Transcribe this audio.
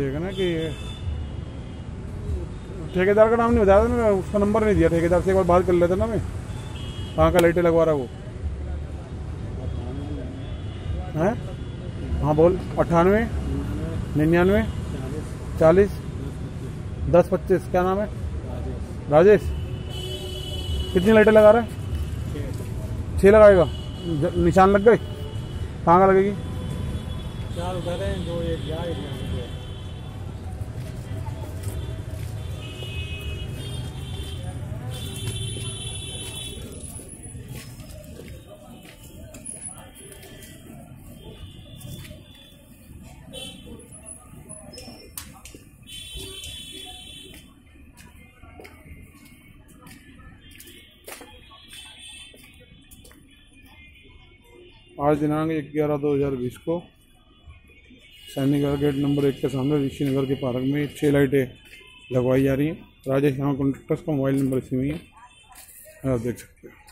देखा ना कि ठेकेदार का नाम नहीं बताया था ना, उसका नंबर नहीं दिया ठेकेदार से, एक बार बात कर लेता ना मैं कहाँ का लाइटें लगवा रहा वो है। हाँ बोल। 98 99 40 10 25। क्या नाम है? राजेश। कितनी लाइटें लगा रहा है? 6 लगाएगा। निशान लग गए? कहाँ का लगेगी? 4 उधर है, 2 एक यहाँ एक यहाँ। आज दिनांक 11/2020 को सैनिक गेट नंबर 1 के सामने ऋषि नगर के पार्क में 6 लाइटें लगवाई जा रही हैं। राजेश नाम कॉन्ट्रैक्टर्स का मोबाइल नंबर इसी में है, आप देख सकते हैं।